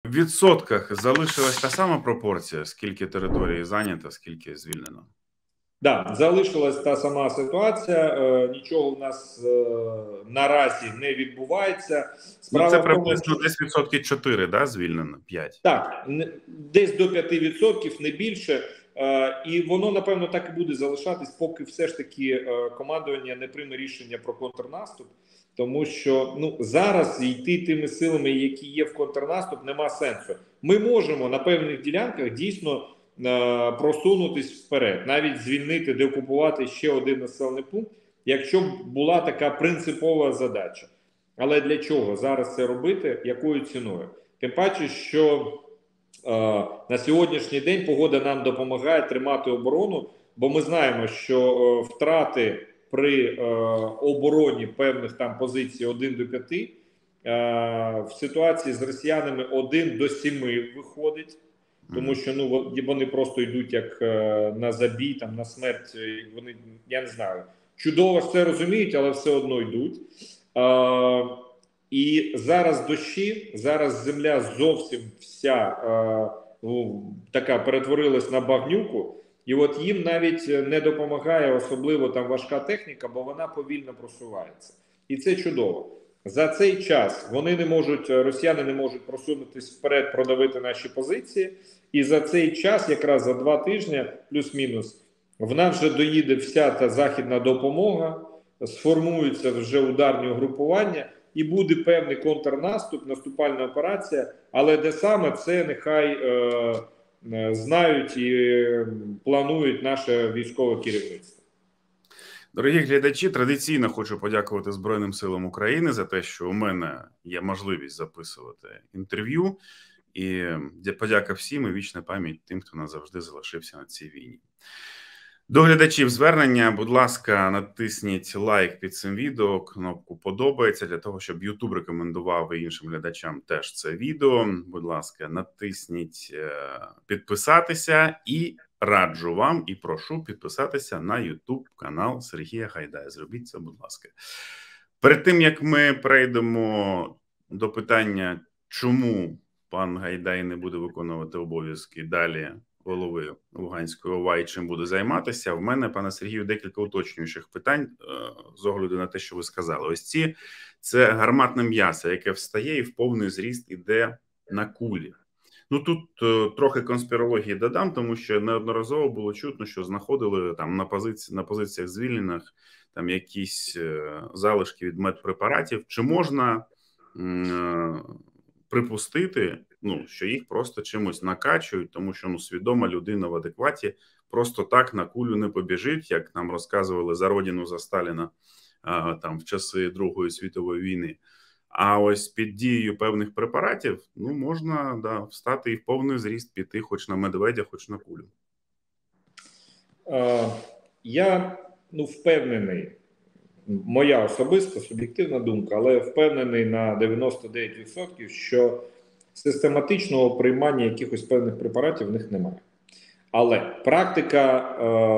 В відсотках залишилась та сама пропорція, скільки території зайнято, скільки звільнено? Так, залишилась та сама ситуація, нічого в нас наразі не відбувається. Справа це приблизно десь відсотки 4, да, звільнено? 5? Так, десь до 5%, не більше. І воно, напевно, так і буде залишатись, поки все ж таки командування не прийме рішення про контрнаступ. Тому що зараз йти тими силами, які є в контрнаступ, нема сенсу. Ми можемо на певних ділянках дійсно просунутись вперед, навіть звільнити, деокупувати ще один населений пункт, якщо б була така принципова задача. Але для чого зараз це робити, якою ціною? Тим паче, що на сьогоднішній день погода нам допомагає тримати оборону, бо ми знаємо, що втрати при обороні певних там позицій 1 до 5, в ситуації з росіянами 1 до 7 виходить, тому що вони просто йдуть як на забій, там, на смерть, вони, я не знаю, чудово все розуміють, але все одно йдуть. І зараз дощі, зараз земля зовсім вся така перетворилась на багнюку, і от їм навіть не допомагає особливо там важка техніка, бо вона повільно просувається. І це чудово. За цей час росіяни не можуть просунутися вперед, продавити наші позиції, і за цей час, якраз за 2 тижні, плюс-мінус, в нас вже доїде вся та західна допомога, сформуються вже ударні угрупування, і буде певний контрнаступ, наступальна операція, але де саме, це нехай знають і планують наше військове керівництво. Дорогі глядачі, традиційно хочу подякувати Збройним силам України за те, що у мене є можливість записувати інтерв'ю. І подяка всім і вічна пам'ять тим, хто назавжди залишився на цій війні. До глядачів звернення, будь ласка, натисніть лайк під цим відео, кнопку «Подобається», для того, щоб YouTube рекомендував і іншим глядачам теж це відео. Будь ласка, натисніть підписатися і раджу вам і прошу підписатися на YouTube канал Сергія Гайдая. Зробіть це, будь ласка. Перед тим, як ми перейдемо до питання, чому пан Гайдай не буде виконувати обов'язки далі голови Луганської ОВА і чим буде займатися, в мене, пане Сергію, декілька уточнюючих питань з огляду на те, що ви сказали. Ось це гарматне м'ясо, яке встає і в повний зріст іде на кулі. Тут трохи конспірології додам, тому що неодноразово було чутно, що знаходили там на позиціях звільнених там якісь залишки від медпрепаратів. Чи можна припустити, що їх просто чимось накачують, тому що свідома людина в адекваті просто так на кулю не побіжить, як нам розказували за Родину, за Сталіна там в часи Другої світової війни. А ось під дією певних препаратів, можна встати і в повний зріст піти хоч на медведя, хоч на кулю. Я впевнений, моя особиста, суб'єктивна думка, але впевнений на 99%, що систематичного приймання якихось певних препаратів в них немає. Але практика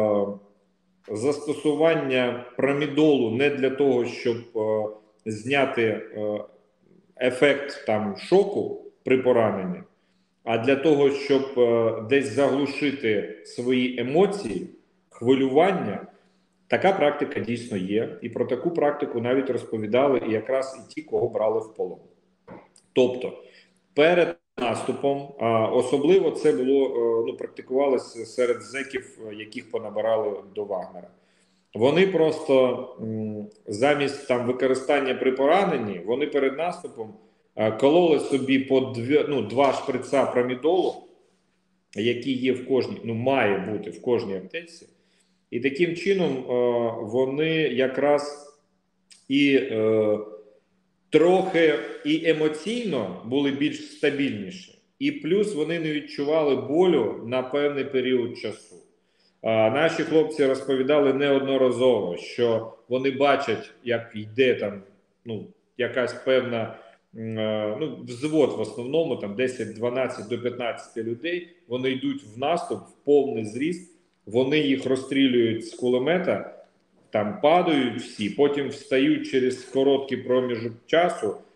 застосування промідолу не для того, щоб зняти ефект там шоку при пораненні, а для того, щоб десь заглушити свої емоції, хвилювання, така практика дійсно є. І про таку практику навіть розповідали і якраз і ті, кого брали в полон. Тобто, перед наступом, особливо це було, практикувалося серед зеків, яких понабирали до Вагнера. Вони просто замість там використання при пораненні, вони перед наступом кололи собі по 2 шприца промідолу, які є в кожній, має бути в кожній аптеці. І таким чином вони якраз і трохи і емоційно були більш стабільніші. І плюс вони не відчували болю на певний період часу. Наші хлопці розповідали неодноразово, що вони бачать, як йде там, якась певна, взвод в основному, там 10, 12 до 15 людей, вони йдуть в наступ, в повний зріст, вони їх розстрілюють з кулемета, там падають всі, потім встають через короткий проміжок часу,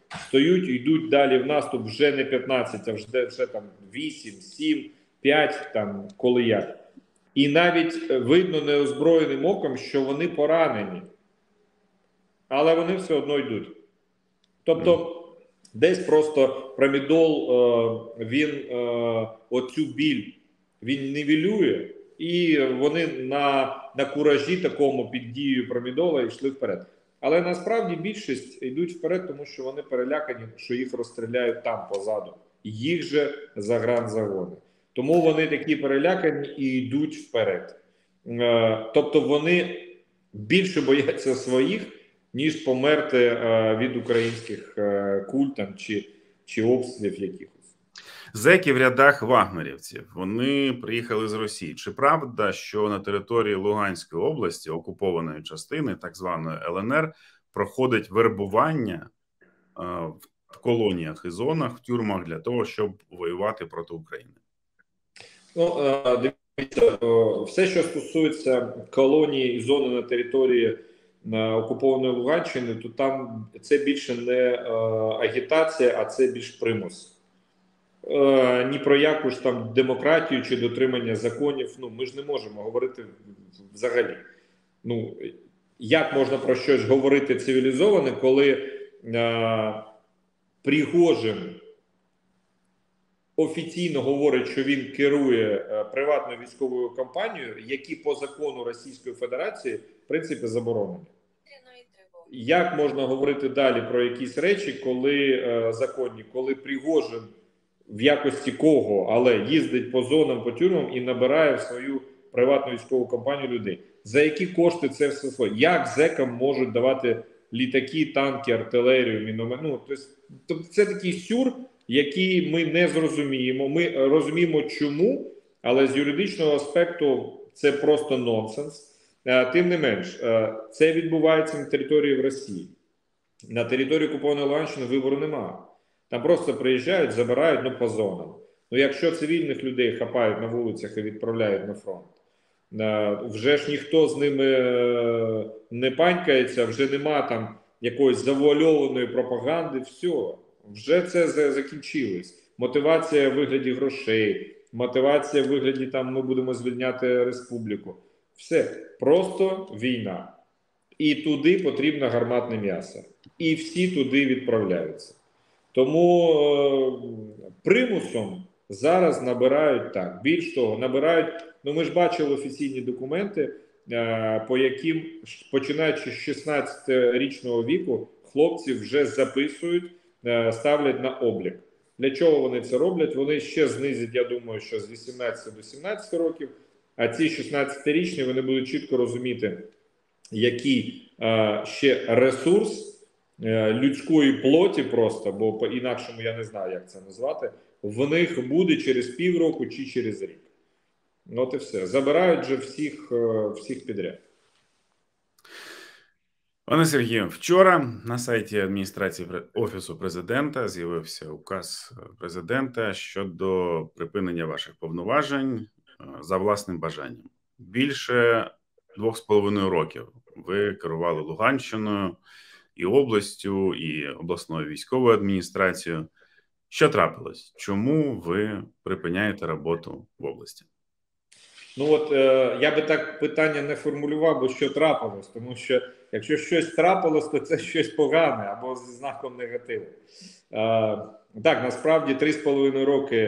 стають і йдуть далі в наступ вже не 15, а вже там 8, 7, 5, там коли як. І навіть видно неозброєним оком, що вони поранені. Але вони все одно йдуть. Тобто, десь просто промідол, він оцю біль, він нівелює, і вони на куражі такому під дією промідола йшли вперед. Але насправді більшість йдуть вперед, тому що вони перелякані, що їх розстріляють там позаду. Їх же загранзагони. Тому вони такі перелякані і йдуть вперед. Тобто вони більше бояться своїх, ніж померти від українських куль там, чи обстрілів якихось. Зеки в рядах вагнерівців, вони приїхали з Росії. Чи правда, що на території Луганської області, окупованої частини, так званої ЛНР, проходить вербування в колоніях і зонах, в тюрмах для того, щоб воювати проти України? Ну, дивіться, все, що стосується колонії і зони на території окупованої Луганщини, то там це більше не агітація, а це більш примус. Ні про яку ж там демократію чи дотримання законів, ну, ми ж не можемо говорити взагалі. Ну, як можна про щось говорити цивілізоване, коли Пригожин офіційно говорить, що він керує приватною військовою компанією, які по закону Російської Федерації в принципі заборонені. Як можна говорити далі про якісь речі, коли законні, коли Пригожин в якості кого, але їздить по зонам, по тюрмам і набирає в свою приватну військову компанію людей? За які кошти це все своє? Як зекам можуть давати літаки, танки, артилерію, міномет? Ну, тобто це такий сюр, який ми не зрозуміємо. Ми розуміємо чому, але з юридичного аспекту це просто нонсенс. Тим не менш, це відбувається на території в Росії. На території окупованої Луганщини вибору немає. Там просто приїжджають, забирають, ну, по зонам. Ну, якщо цивільних людей хапають на вулицях і відправляють на фронт, вже ж ніхто з ними не панькається, вже нема там якоїсь завуальованої пропаганди, все. Вже це закінчилось. Мотивація в вигляді грошей, мотивація в вигляді там ми будемо звільняти республіку. Все, просто війна. І туди потрібно гарматне м'ясо. І всі туди відправляються. Тому примусом зараз набирають так. Більш того, набирають, ну ми ж бачили офіційні документи, по яким, починаючи з 16-річного віку, хлопці вже записують, ставлять на облік. Для чого вони це роблять? Вони ще знизять, я думаю, що з 18 до 17 років, а ці 16-річні, вони будуть чітко розуміти, який ще ресурс людської плоті просто, бо по-інакшому я не знаю, як це назвати, в них буде через півроку чи через рік. От і все. Забирають же всіх підряд. Пане Сергію, вчора на сайті адміністрації Офісу президента з'явився указ президента щодо припинення ваших повноважень за власним бажанням. Більше 2,5 років ви керували Луганщиною і областю, і обласною військовою адміністрацією. Що трапилось? Чому ви припиняєте роботу в області? Ну от я би так питання не формулював, бо що трапилось, тому що якщо щось трапилось, то це щось погане або зі знаком негативу. Так, насправді 3,5 роки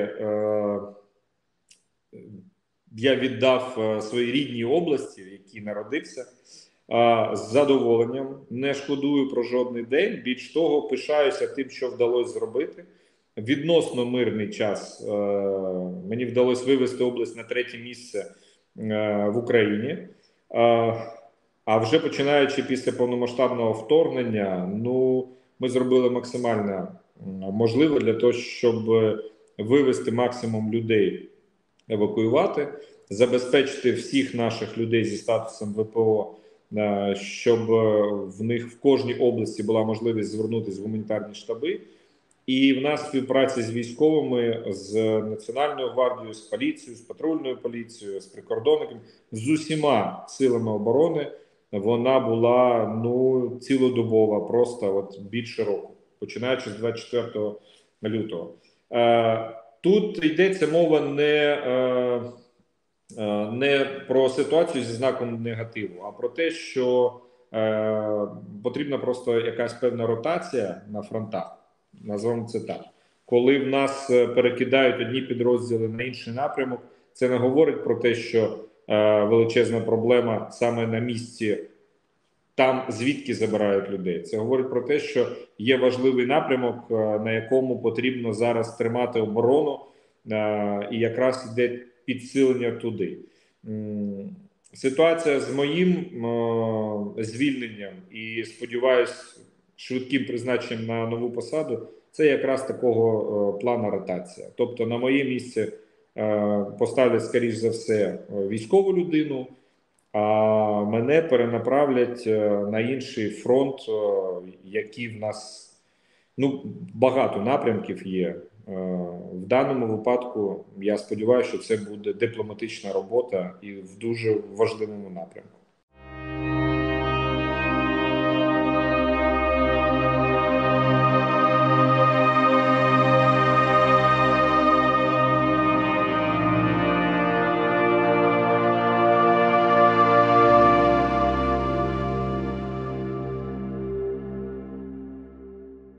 я віддав своїй рідній області, в якій народився, з задоволенням, не шкодую про жодний день, більш того, пишаюся тим, що вдалося зробити. Відносно мирний час мені вдалося вивести область на 3-те місце в Україні. А вже починаючи після повномасштабного вторгнення, ну, ми зробили максимально можливе для того, щоб вивести максимум людей, евакуювати, забезпечити всіх наших людей зі статусом ВПО, щоб в них в кожній області була можливість звернутися в гуманітарні штаби. І в нас співпраця з військовими, з Національною гвардією, з поліцією, з патрульною поліцією, з прикордонниками, з усіма силами оборони, вона була, ну, цілодобова, просто от більше року. починаючи з 24 лютого. Тут йдеться мова не про ситуацію зі знаком негативу, а про те, що потрібна просто якась певна ротація на фронтах, назвемо це так. Коли в нас перекидають одні підрозділи на інший напрямок, це не говорить про те, що величезна проблема саме на місці, там звідки забирають людей. Це говорить про те, що є важливий напрямок, на якому потрібно зараз тримати оборону, і якраз йде підсилення туди. Ситуація з моїм звільненням і, сподіваюсь, швидким призначенням на нову посаду – це якраз такого плану ротація. Тобто на моє місце поставлять, скоріш за все, військову людину, а мене перенаправлять на інший фронт, який в нас, ну, багато напрямків є. В даному випадку я сподіваюся, що це буде дипломатична робота і в дуже важливому напрямку.